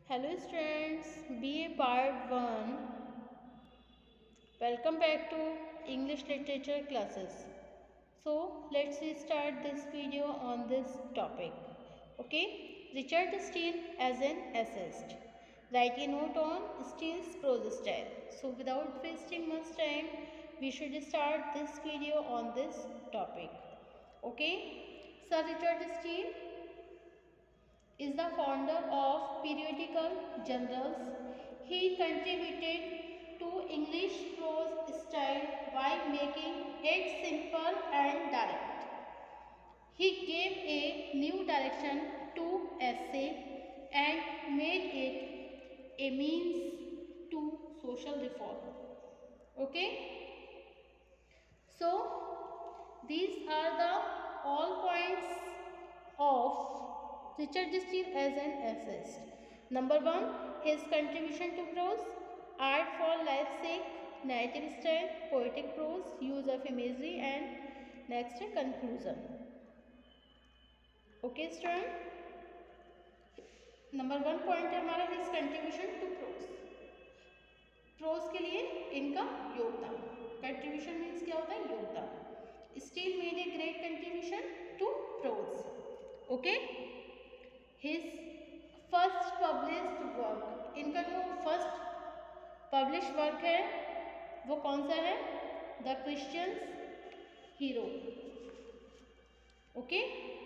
Hello students, BA Part 1. Welcome back to English Literature classes. So let's start this video on this topic. Okay, Richard Steele as an essayist. Write a note on Steele's prose style. So without wasting much time, we should start this video on this topic. Okay, Sir Richard Steele is the founder of periodical journals. He contributed to English prose style by making it simple and direct. He gave a new direction to essay and made it a means to social reform. Okay? So, these are the all points of Richard Steele as an essayist. Number 1, his contribution to prose, art for life's sake, narrative style, poetic prose, use of imagery, and next conclusion. Okay student, number 1 point है हमारा his contribution to prose. Prose के लिए इनका योगदान. Contribution means क्या होता है? योगदान. Steele made a great contribution to prose. Okay, his first published work, इनका जो फर्स्ट पब्लिश वर्क है वो कौन सा है? The Christians hero. Okay,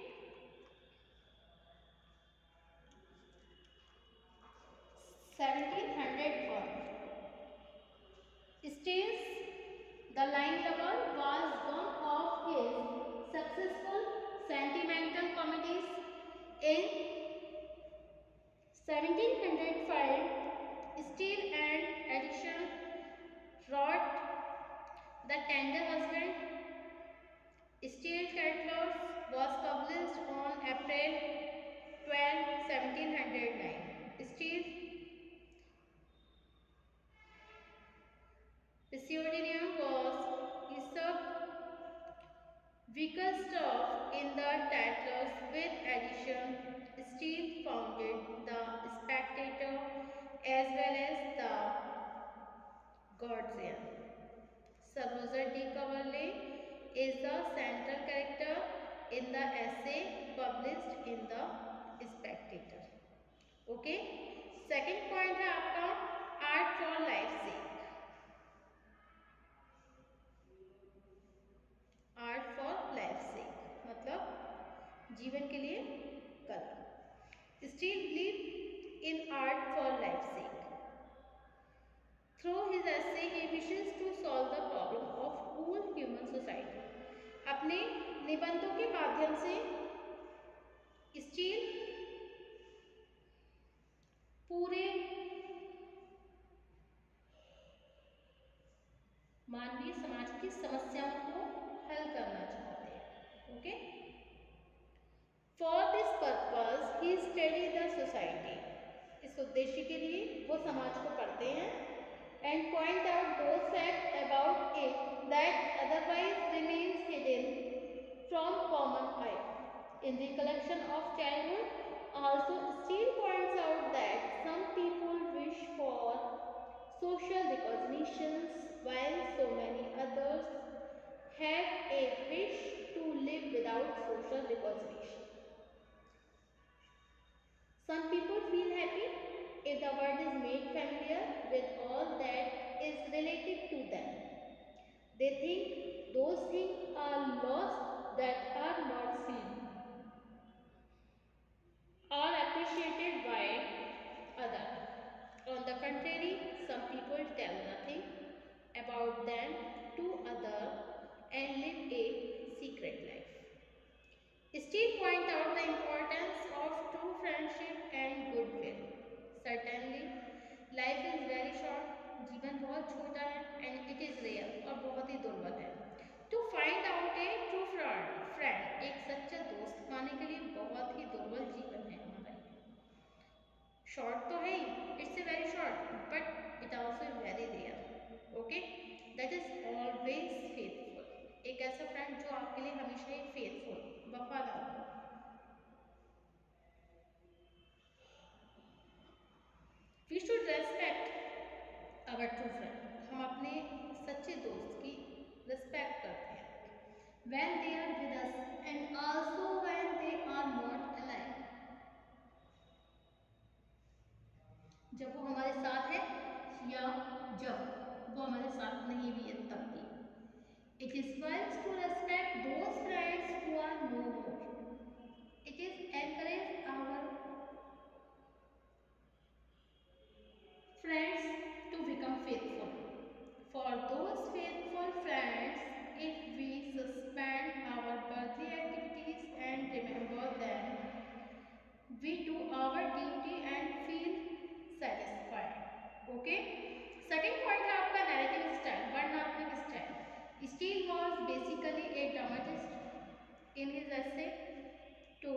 1701. Steele's The Lying Lover was one of his successful sentimental comedies. In 1705, Steele and Addison wrote The Tender Husband. Steele Catalogs was published on April 12, 1709. Steele's pseudonym was Aesop Bickerstaff. In the Tattlers with Addison, Steele founded the Spectator as well as the Guardian. Sir Roger D. Coverley is the central character in the essay published in the Spectator. Okay, second point है आपका art for life sake. Art for life sake मतलब जीवन के लिए कला. Steele believe in art for life sake. Through his essay he wishes to solve the problem of whole human society. अपने निबंधों के माध्यम से स्टील पूरे मानवीय समाज की समस्याओं को हल करना चाहते हैं. Okay, for this purpose he study the society. इस उद्देश्य के लिए वो समाज को पढ़ते हैं and point out those fact about it that otherwise remains hidden from common eye. In recollection of childhood also Steele points out that some people wish for social recognitions while so many others have a wish to live without social recognition. Some people feel happy if the world is made familiar with all that is related to them. They think those things are lost that are not seen or appreciated by others. On the contrary, some people tell nothing about them to others and live a secret life. Steele point out the importance of true friendship and goodwill. Certainly, life is very short. जीवन बहुत छोटा है and it is rare और बहुत ही दुर्लभ है. To find out a true friend, एक सच्चा दोस्त पाने के लिए बहुत ही दुर्लभ जीवन है हमारा. शॉर्ट तो है ही, it's a very short but it also very rare. Okay, that is always faithful. एक ऐसा फ्रेंड जो आपके लिए हमेशा ही फेथफुल, वफादार हो. our true friend, हम अपने सच्चे दोस्त की रिस्पेक्ट करते हैं when they are with us and also when they are not alive, जब वो हमारे साथ है या जब वो हमारे साथ नहीं भी है तब भी। It is wise to respect those friends who are no more. It is encourage our friends to become faithful. For those faithful friends, if we suspend our birthday activities and remember them, we do our duty and feel satisfied. Okay? Second point है आपका narrative style, वर्णनात्मक style. Steele was basically a dramatist in his essay 2.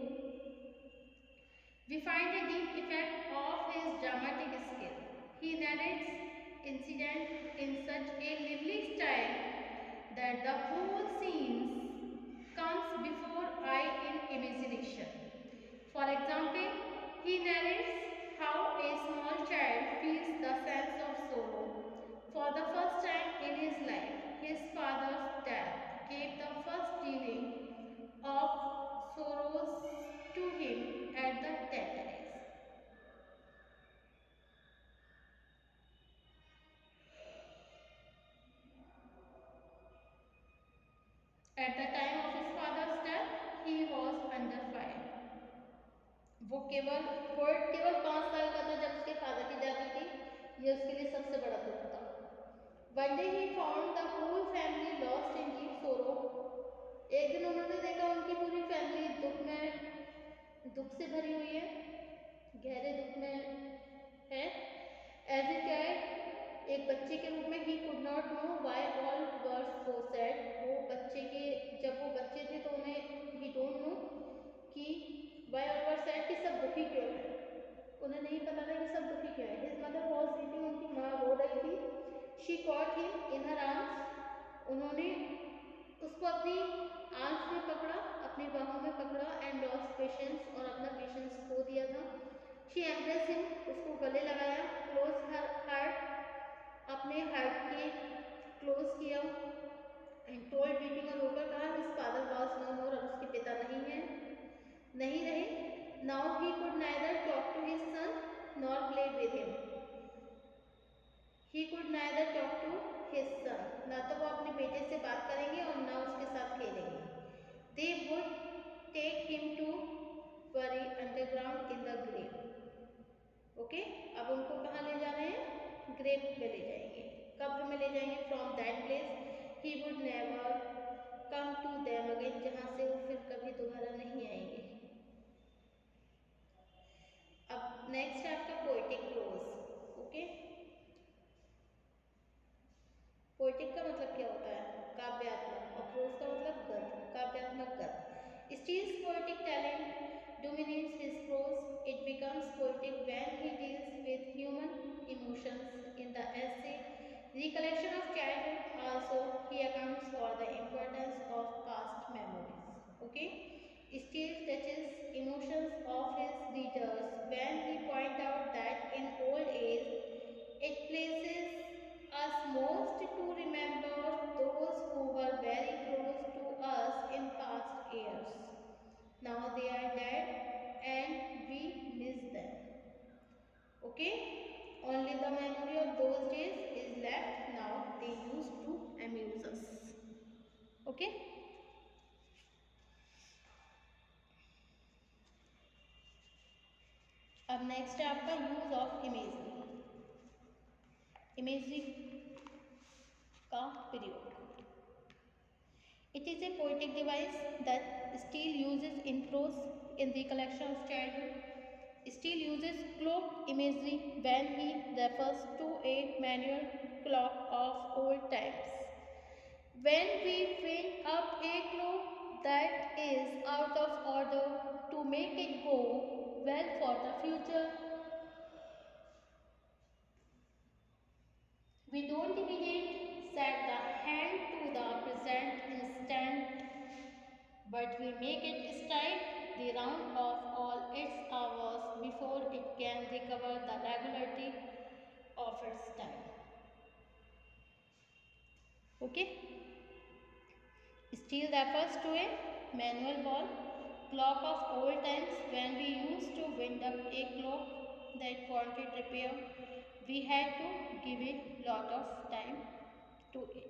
We find a deep effect of his dramatic skill. He narrates incidents in such a lively style that the whole scene comes before eye in imagination. For example, he narrates how a small child feels the sense of sorrow for the first time in his life. His father's death gave the first feeling of sorrows to him at the tender age. At the time of his father's death, he was under 5. वो केवल 5 साल का था जब उसके father की death हुई थी। ये उसके लिए सबसे बड़ा दुख था। One day he found the whole family lost in deep sorrow. एक दिन उन्होंने देखा उनकी पूरी फैमिली दुख से भरी हुई है, गहरे दुख में है। As a child, एक बच्चे के रूप में he could not know why all were so sad. जब वो बच्चे थे तो उन्हें he don't know कि why all were sad, कि सब दुखी क्यों है। उन्हें नहीं पता था कि सब दुखी क्यों है। His mother was weeping, उनकी माँ रो रही थी। She caught him in her arms. उन्होंने उसको अपनी आर्म्स में पकड़ा, अपनी बाहों में पकड़ा and lost patience, और अपना पेशेंस खो दिया था। She embraced him, उसको गले लगाया, close her heart, अपने हार्ट के क्लोज किया, and told weeping, और रोकर कहा his father was no more, अब उसके पिता नहीं रहे। Now he could neither talk to his son nor play with him. He could neither talk to his son, ना तो वो अपने बेटे से बात करेंगे और ना उसके साथ खेलेंगे। They would take him to bury underground in the grave. Okay, अब उनको कहाँ ले जा रहे हैं? ग्रेव में ले जाएंगे, कब्र में ले जाएंगे। From that place he would never come to them again, जहाँ से वो फिर कभी दोबारा नहीं आएंगे। अब नेक्स्ट है आपका पोएटिक प्रोज। ओके, पोएटिक का मतलब क्या होता है? काव्यात्मक, और प्रोज का मतलब गद्य, काव्यात्मक गद्य। Steele's poetic talent dominates his prose. It becomes poetic when he deals with human emotions in the essay Recollection of Childhood. Also, he accounts for the importance of past memories. Okay, Steele touches emotions of his readers when he points out that in old age it pleases us most to remember those who were very close to us in past years. Now they are dead and we miss them. Okay? Only the memory of those days is left now. They used to amuse us. Okay? अब next है आपका use of imagery. Imagery का प्रयोग। It is a poetic device that Steele uses in prose in the collection of childhood. Steele uses clock imagery when he refers to a manual clock of old times. When we bring up a clock that is out of order to make it go well for the future, we don't immediately set the hand to the present instant, but we make it strike the round of all its hours before it can recover the regularity of its time. Steel refers to a manual ball clock of old times when we used to wind up a clock that wanted repair. We had to give a lot of time to it.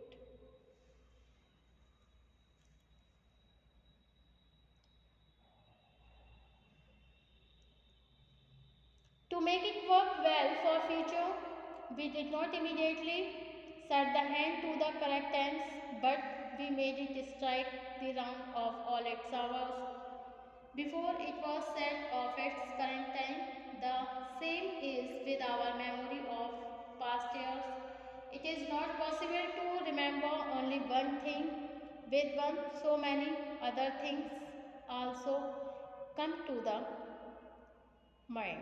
To make it work well for future, we did not immediately set the hand to the correct ends, but we made it strike the round of all its hours. Before it was set of its current time, the same is with our memory of past years. It is not possible to remember only one thing with one, so many other things also come to the mind.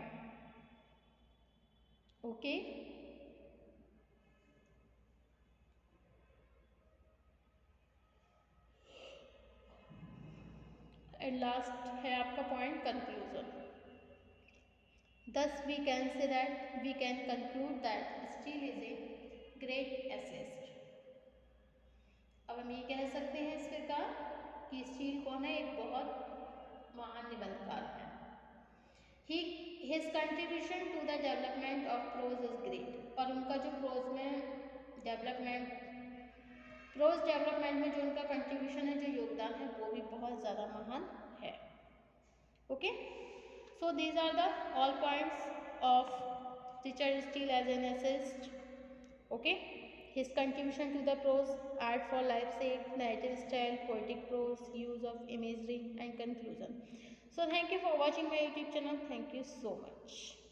Okay? And last है आपका point conclusion. Thus we can say that we can conclude that steel is a great assist. अब हम ये कह सकते हैं इस प्रकार कि स्टील कौन है, एक बहुत महान निबंधकार है. His contribution to the development of prose is great. और उनका जो प्रोज डेवलपमेंट में जो उनका कंट्रीब्यूशन है, जो योगदान है, वो भी बहुत ज़्यादा महान है. Okay, so these are the all points of Richard Steele as an essayist. Okay, his contribution to the prose art for life's sake, narrative style, poetic prose, use of imagery and conclusion. So thank you for watching my YouTube channel. Thank you so much.